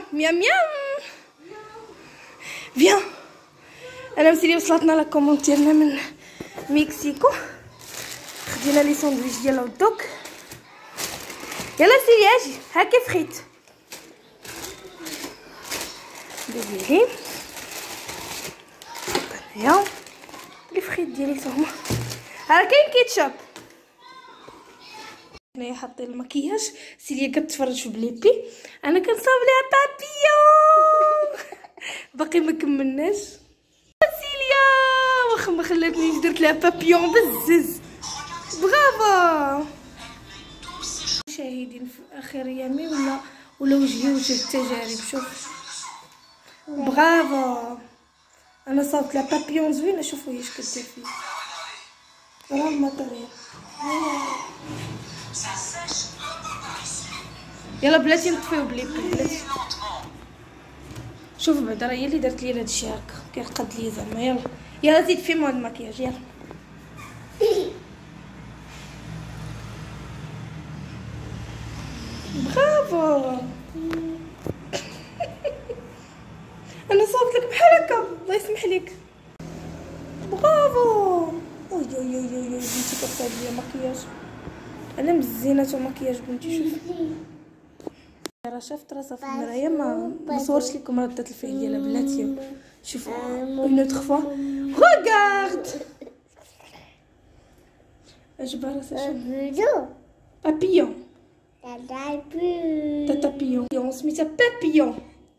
ميام ميام. فيان. انا مسيري وصلتنا لا كوموند ديالنا من مكسيكو. خدينا لي ساندويتش ديال الهوت دوغ. يلا سيري اجي هاكي فريت ديالي. هنايا لي فريت ديالي تا هما. راه كاين كيتشاب. هنايا حاطين المكياج. سيليا كتفرج في بليبي. انا كنصاوب ليها بابيون. باقي ما كملناش. سيليا واخا ما خلاتنيش درت لها بابيون بزز. برافو. مشاهدين في اخر ايامي ولا وجه التجارب. شوف برافو. انا صاوبت لها بابيون زوينه. شوفوا اش كدير فيه. راه الماتيريال. يلا بلاتي نطفيو بلاتي. شوف بعدا راه هي اللي درت لي هادشي هكا كيرقد لي زعما. يلا زيد في مود المكياج. يلا برافو. انا صاوبت لك بحال هكا الله يسمح لك. برافو. وي وي وي وي بنتي كتصاوب ليا مكياج. انا مزينه مكياج بنتي. شوف راه شافت راسها في المرايه. ما صورتش لكم ردة الفعل ديالها بلاتي. شوفوا اون اوتر فوا. ريغارد اجبر راسها. بابيون. تاتابيون سميتها بابيون.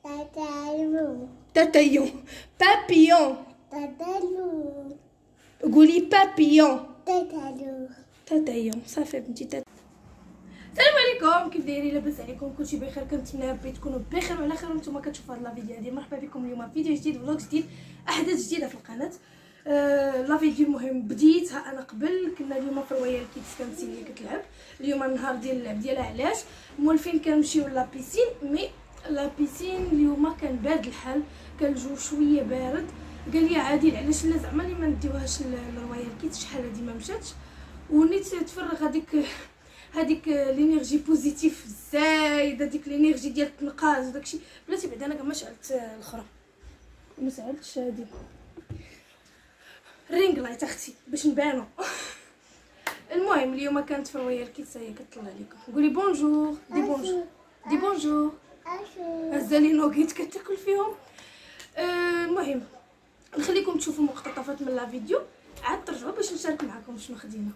تاتايون بابيون. قولي بابيون. تاتايون صافي بنتي. السلام عليكم، كيف دايرين؟ لاباس عليكم؟ كلشي بخير؟ كنتمنى ربي تكونوا بخير وعلى خير وانتم كتشوفوا هاد لا فيديو هادي. مرحبا بكم اليوم في فيديو جديد، فلوق جديد، احداث جديده في القناه. لا فيديو مهم بديتها انا قبل. كنا اليوم في رويال كيدز كانت سيليا كتلعب. اليوم النهار ديال اللعب ديالها. علاش مولفين كنمشيو لا بيسين؟ مي لا بيسين اليوم كان بارد الحال، كان الجو شويه بارد. قال لي عادل علاش لا زعما اللي ما نديوهاش لرويال كيدز. شحال هادي ما مشاتش ونيت تفرغ هذيك لينيرجي بوزيتيف زايده، ديك لينيرجي ديال التنقاز وداكشي. بلاتي بعدا انا كاع ما شعلت الاخرى، ما شعلتش هادي رينغ لايت اختي باش نبانو. المهم اليوم كانت في رويال كيدز. هي كطلع لكم. قولي بونجور. دي بونجور. دي بونجور. هزالي نوغيت كتاكل فيهم. المهم نخليكم تشوفوا مقتطفات من لا فيديو، عاد ترجعوا باش نشارك معكم شنو خدينا.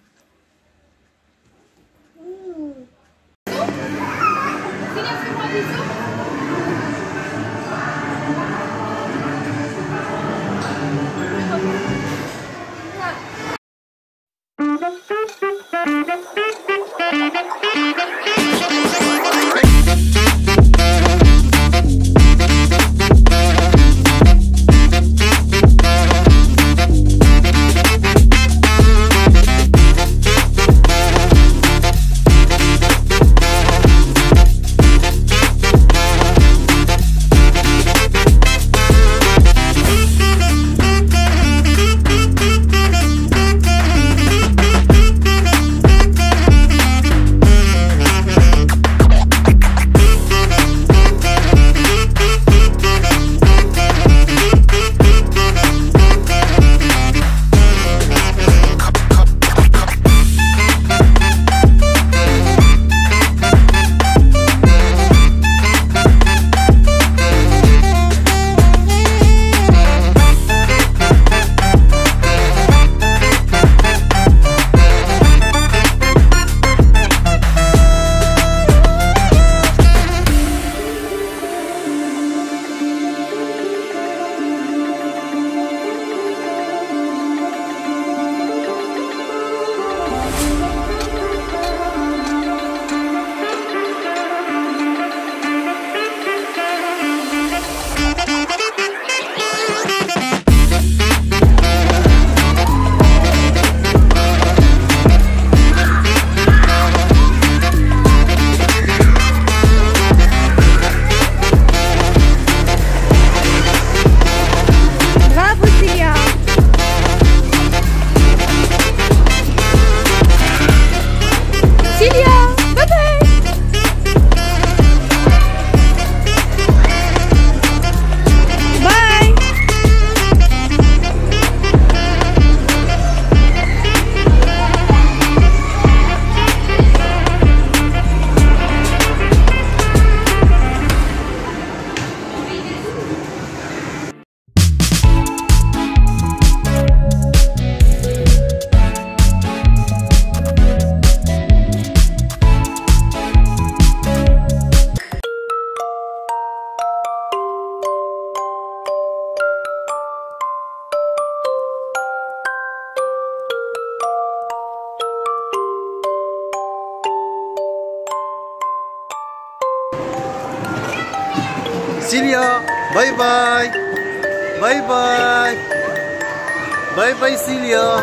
سيليا باي باي باي باي باي باي سيليا.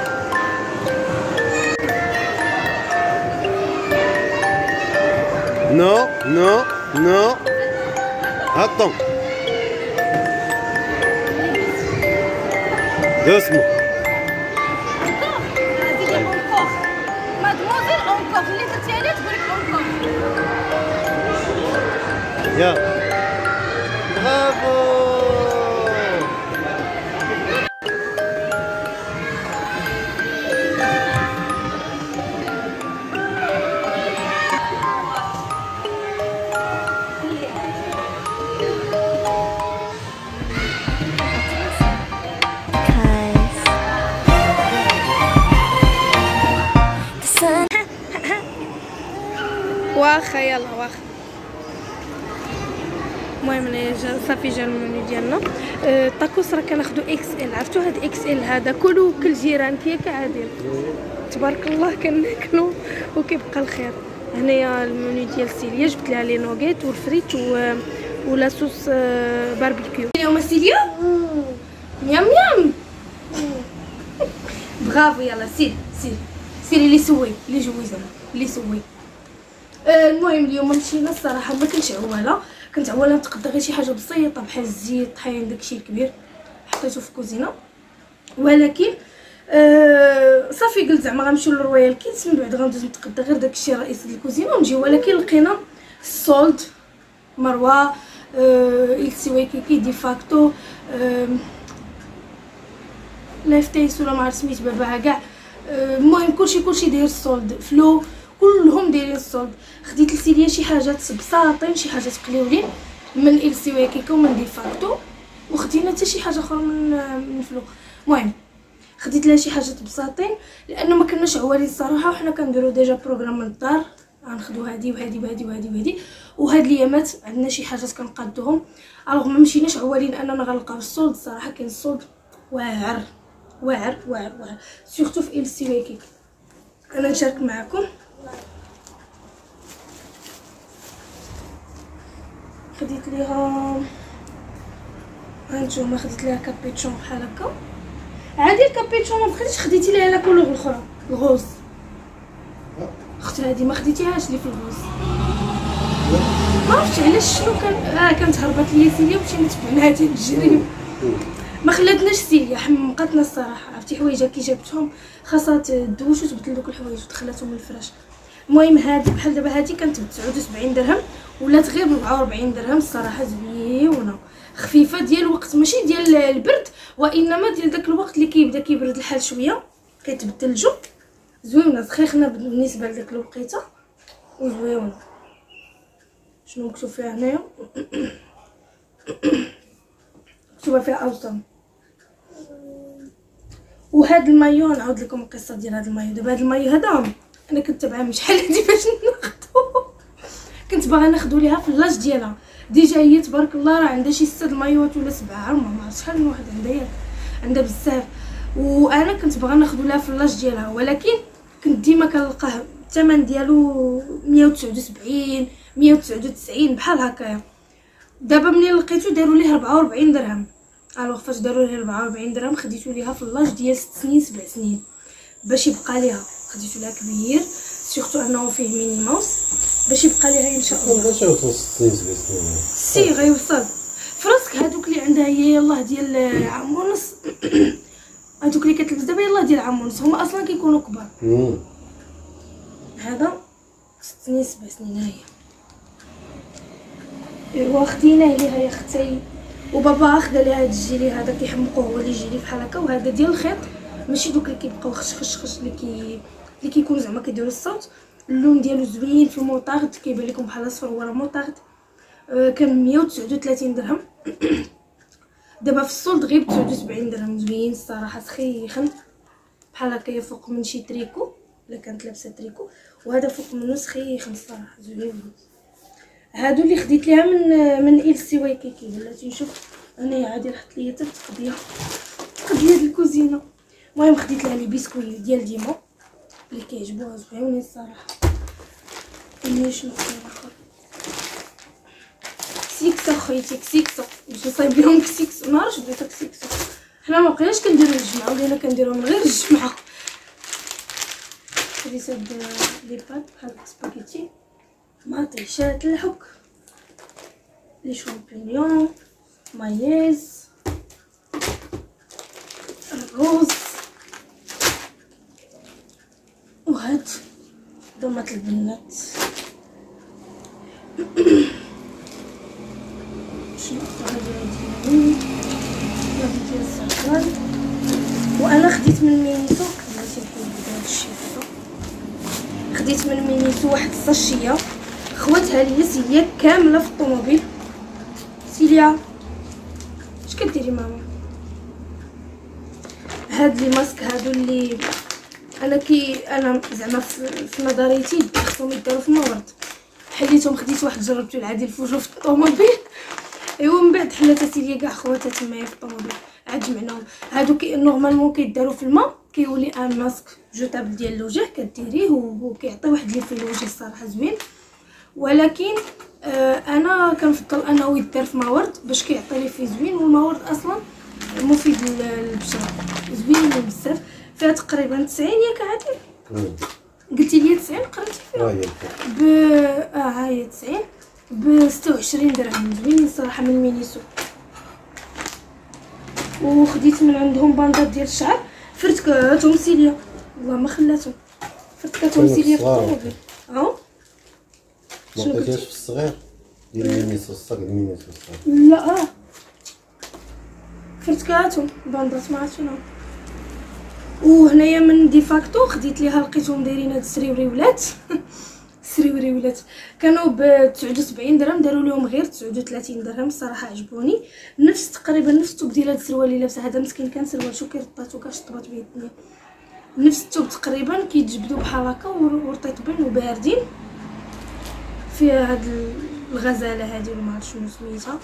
نو نو نو attends doucement. يا برافو. واخا يلا واخا. المهم صافي جا المنيو ديالنا. الطاكوس راه كناخدو اكس ال، عرفتو هاد اكس ال هذا كلو كل جيران ياك عادل تبارك الله كناكلو وكيبقى الخير. هنايا المنيو ديال سيليا، جبت لها لي نوغيت والفريت ولا صوص باربيكيو. اليوم سيليا ميام ميام برافو. يلا سير سير سيري لي سوي لي جوي زعما لي سوي. المهم اليوم مشينا الصراحه ما كنتش عواله، كنت عواله نتقدى غير شي حاجه بسيطه بحال الزيت الطحين داكشي الكبير حطيته في الكوزينه، ولكن صافي قلت زعما غنمشيو للرويال كيدز من بعد غندوز نتقدى غير داكشي الرئيسي للكوزينه ونجي. ولكن لقينا السولد مروه إلسي وايكيكي دي فاكتو لايف تيس ولا ما عرفت سميت باباها كاع. المهم كلشي داير السولد، فلو كلهم دايرين السولد. خديت لسيليا شي حاجات بساطين شي حاجات قليولين من إلسي وايكيكي ومن دي فاكتو، وخدينا حتى شي حاجه اخرى من فلو. المهم خديت لها شي حاجات بساطين لانه ما كناش عوالين الصراحه، وحنا كنديروا ديجا بروغرام من الدار غنخدو هادي وهادي وهادي وهادي وهادي، وهاد الايامات عندنا شي حاجات كنقادوهم. الوغ ما مشيناش عوالين اننا غنلقاو السولد. الصراحه كاين السولد واعر واعر واعر واعر سورتو في إلسي وايكيكي. انا نشارك معكم. خديت ليها هانتوما، خديت ليها كابيتشون بحال هكا عادي. الكابيتشون ما بقيتش خديتي ليها لا كولور الاخرى الغوز. اختي هادي ما خديتيهاش لي في الغوز، ما عرفتش علاش شنو كان. كانت هربت لي سيليا ومشينا تبعناها تنجري، ما خلاتناش سيليا حمقاتنا الصراحه. عرفتي حوايجها كي جابتهم خاصها تدوش وتبدل دوك الحوايج ودخلاتهم للفراش. المهم هادي بحال دابا هادي كانت ب 79 درهم ولات غير ب 44 درهم. الصراحه زويونه خفيفه ديال الوقت، ماشي ديال البرد وانما ديال داك الوقت اللي كيبدا كيبرد الحال شويه كيتبدلجو. زويونه سخيخنا بالنسبه لداك الوقيته وزويونه. شنو مكتوب فيها هنايا؟ مكتوبه فيها اوسم. وهاد المايو نعاود لكم القصه ديال هاد المايو. دابا هاد المايو هذا انا كنت تابعه من شحال هادي باش ناخدو، كنت باغا ناخدو ليها في اللاج ديالها. ديجا هي تبارك الله راه عندها شي 6 المايوات ولا 7 ما عرفتش شحال من واحد عندها، عندها بزاف. وانا كنت باغا ناخدو لها في اللاج ديالها، ولكن كنت ديما كنلقاه الثمن ديالو 179 199 بحال هكايا. دابا منين لقيتو داروا ليه 44 درهم. الوغ فاش داروا ليه 44 درهم خديتو ليها في اللاج ديال 6 سنين 7 سنين باش يبقى ليها. خديتو لها كبير سورتو انه فيه ميني ماوس باش يبقى ليها ان شاء الله. باش يوصل 6 سنين 7 سنين سي غيوصل. فراسك هادوك اللي عندها هي يلاه ديال عام ونص هادوك اللي كتلبس دابا يلاه ديال عام ونص هما اصلا كيكونوا كبار. هذا 6 سنين 7 سنين. هي ايوا خديناه ليها يا اختي، وبابا اخذ ليها هاد الجيلي هذا كيحمقوه هو اللي يجي لي بحال هكا. وهذا ديال الخيط ماشي دوك اللي كيبقاو خش اللي كيكون زعما كيديروا الصوت. اللون ديالو زوين في الموطارد كيبان لكم بحال اصفر هو راه موطارد. كان 139 درهم دابا في السولد غير 79 درهم. زوين الصراحه سخيخن بحال هكايا فوق من شي تريكو الا كانت لابسه تريكو، وهذا فوق منه سخيخن الصراحه زوين. هادو اللي خديت ليها من إلسي وايكيكي. بلاتي نشوف هنايا عادي حط ليا حتى التقضيه ديال الكوزينه. المهم خديت لها لي بسكوي ديال ديما اللي كيعجبوها زوينين الصراحه. شنو كاين اخر؟ كسيكسو خويتي كسيكسو باش نصايب لهم كسيكسو نهار جبت كسيكسو. حنا ما بقيناش كنديرو الجمعه ولينا كنديروهم غير الجمعه. خديت هاد لي بات بحال سباغيتي مطيشات الحك لي شامبينيون مايونيز الرز وهاد دومات البنات. شنو هادي ديال الزعتر. وانا خديت من مينيسو بلاتي نحيد هاد الشيء هذا. خديت من مينيسو واحد الساشيه خواتها ليا هي كامله في الطوموبيل. سيليا اش كديري ماما؟ هاد لي ماسك هادو اللي انا زعما في نظريتي خصهم يداروا في المورد. حليتهم خديت واحد جربته العادي الفوجو في الطوموبيل. ايوا من بعد حلات سيليا كاع خواتها تمايا في الطوموبيل عاد جمعناهم. هادو نورمالمون كيداروا في الماء كيولي ان ماسك جوتابل ديال الوجه كديريه وكيعطي واحد اللي في الوجه الصراحه زوين. ولكن انا كنفضل انه يدار في ماورد باش كيعطي لي فيه زوين. والماورد اصلا مفيد للبشره زوين بزاف. فيها تقريبا 90 ياك عادل قلتي لي 90 قريتي فيها ها هي 90 ب 26 درهم زوين صراحه من مينيسو. وخديت من عندهم باندات ديال الشعر فرتكاتهم سيليا والله ما خلاتهم فرتكاتهم سيليا في الطوموبيل. ما لقيتيهاش في الصغير ديال مينيسو الصغير مينيسو الصغير لا فرتكاتهم باندات ما عرفتش شنو. وهنايا من ديفاكتو خديت ليها لقيتهم دايرين هاد السريوريولات السريوريولات كانوا ب 79 درهم داروا لهم غير 39 درهم الصراحه عجبوني. نفس تقريبا نفس الثوب ديال هاد السروال اللي لابسه هذا مسكين كان سروال شو كيرطاتو كشطبات به الدنيا. نفس الثوب تقريبا كيتجبدوا بحال هكا ورطيطبين وباردين. فيها هاد الغزاله هذه ولا ما عرفت شنو سميتها.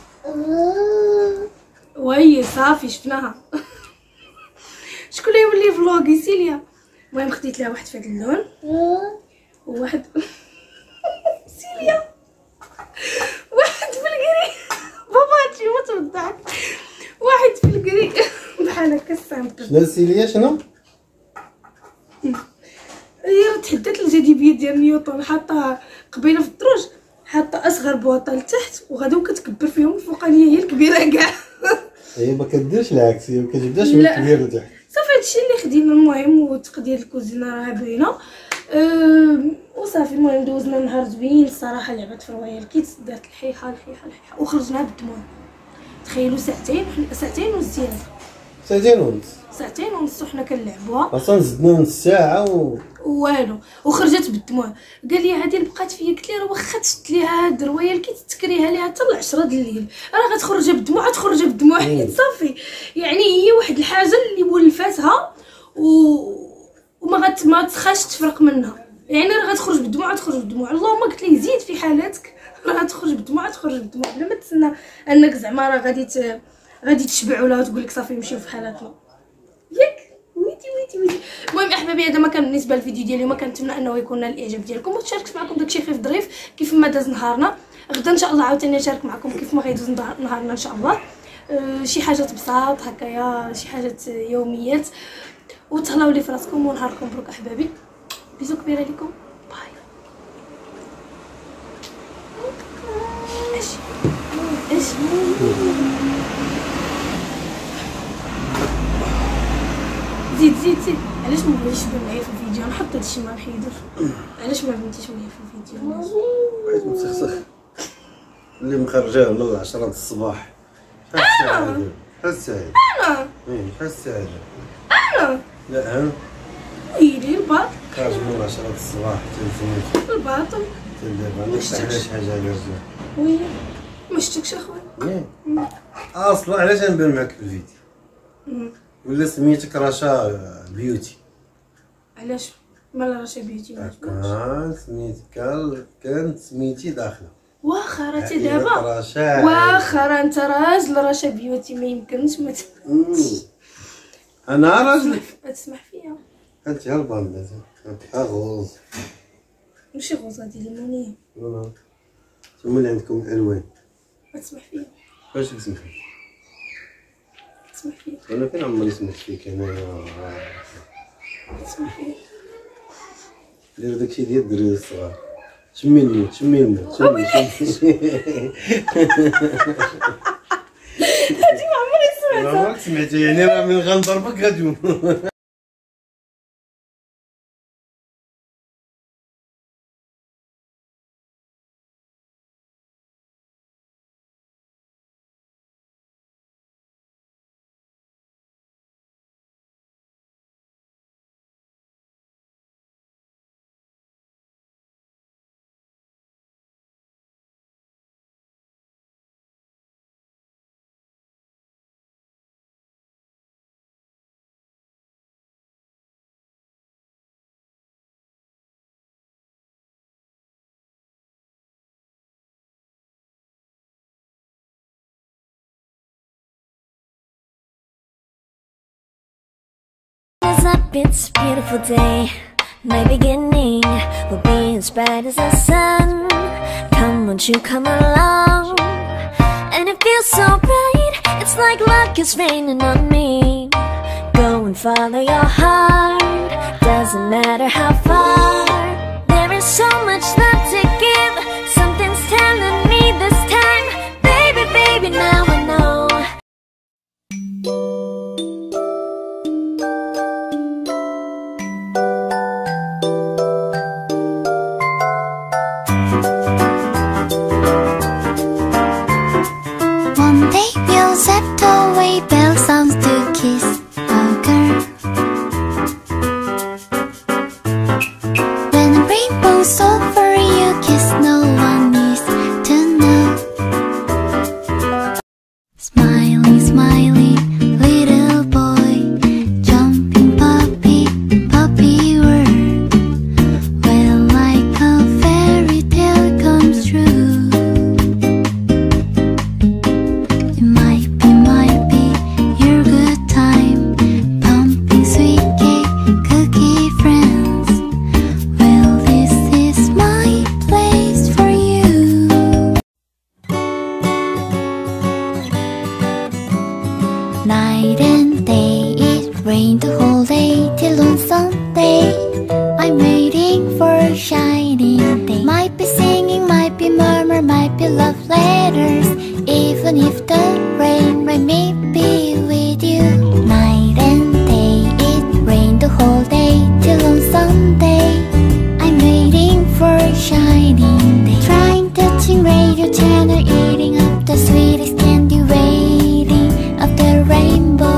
وهي صافي شفناها. شكون اللي يولي فلوغي سيليا؟ المهم خديت لها واحد في هذا اللون وواحد سيليا واحد في الكري بابا هادشي موت بالضحك. واحد في الكري بحال هكا سامبل. شنو سيليا شنو؟ هي تحدات الجاذبيه ديال نيوتن حاطه قبيله في الدروج حاطه اصغر بواطه لتحت وغادي كتكبر فيهم الفوقانيه هي الكبيره كاع. هي ما كديرش العكس هي ما كتبداش من الكبير لتحت صافي هادشي اللي خدينا. المهم وتقدير الكوزينه راها باينه وصافي. المهم دوزنا نهار زوين الصراحه. لعبت في رويال كيتس دارت الحيحه وخرجنا بالدموع. تخيلوا ساعتين وزياده ساعتين ونص وحنا كنلعبوها اصلا زدنا نص ساعه والو وخرجت بالدموع. قال لي هذه بقات فيا قلت لي راه واخا شفت ليها هاد الرويال كيت تكريها ليها حتى ل 10 د الليل راه غتخرج بالدموع حيت صافي. يعني هي واحد الحاجه اللي ولفاتها وما ما تخاش تفرق منها. يعني راه غتخرج بالدموع اللهم قلت ليه زيد في حالاتك راه غتخرج بالدموع بلا ما تسنى انك زعما راه غادي تشبع ولا تقول لك صافي نمشيو في حالاتنا ياك ويدي. المهم احبابي هذا ما كان بالنسبه للفيديو ديال اليوم. كنتمنى انه يكون نال الاعجاب ديالكم وتشاركت معكم داكشي خفيف ظريف كيف ما داز نهارنا. غدا ان شاء الله عاوتاني نشارك معكم كيف ما غيدوز نهارنا ان شاء الله. شي حاجات بساط هكايا شي حاجات يوميات. وتهلاو لي في راسكم ونهاركم مبروك احبابي. بيزو كبيره لكم باي. ايش زيد علاش ما بغيتيش تبان معايا في الفيديو؟ نحط هادشي ما نحيدوش. علاش ما بنتيش معايا في الفيديو؟ بغيت مسخسخ اللي مخرجاه من 10 الصباح. شحال الساعه؟ انا شحال الساعه؟ انا لا انا ويلي الباط خارج من 10 الصباح حتى الباطل دابا علاش حاجه على الرجال وي ما شفتكش اخويا. اصلا علاش نبان معاك في الفيديو ولا سميتك رشا بيوتي؟ علاش مالا رشا بيوتي كانت سميتي داخله واخا راه دابا واخا راه انت راجل رشا بيوتي ما يمكنش ما انا راجل تسمح فيا. انت هربان ها غوز ماشي غوز هادي ليمونيه ثم اللي عندكم الالوان تسمح فيا. واش تسمح فيك؟ تسمح فيا. انا فين عمري سمحت فيك انايا. تسمح فيا. دير داكشي ديال الدراري الصغار. شمي الموت شمي الموت شمي. هادي ما عمري سمعتها. عمرك سمعتها يعني راه من غنضربك غادي. It's a beautiful day. My beginning will be as bright as the sun. Come, won't you come along? And it feels so bright, it's like luck is raining on me. Go and follow your heart, doesn't matter how far. There is so much love to give. Something's telling me this time, baby, baby, now I know. One day we'll set away bell sounds to kiss a girl. When the rainbow's over, you kiss, no one needs to know. Smiley, smiley, little boy, jumping puppy, puppy world. Well, like a fairy tale comes true. It might be your good time, pumping sweet cake, cookie friends. Well, this is my place for you. Night and day, it rained the whole day till on Sunday. I'm waiting for a shining day. Might be singing, might be murmur, might be love letters. Even if the rain may be with you. Night and day, it rained the whole day till on Sunday. I'm waiting for a shining day. Trying, touching radio channel, eating up the sweetest candy, waiting of the rainbow.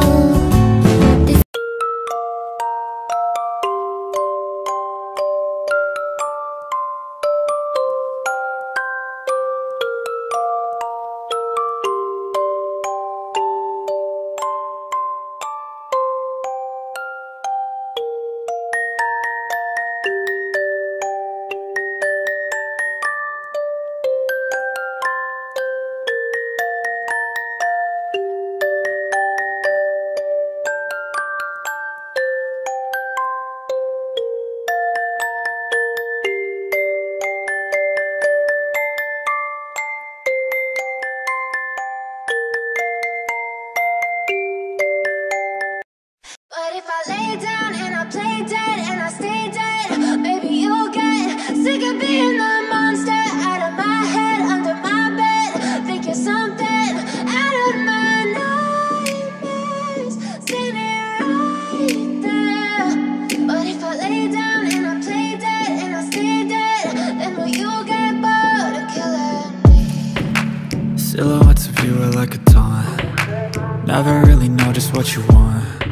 But if I lay down and I play dead and I stay dead, maybe you'll get sick of being the monster out of my head, under my bed. Think you're something out of my nightmares, standing right there. But if I lay down and I play dead and I stay dead, then will you get bored of killing me? Silhouettes of you are like a taunt. Never really know just what you want.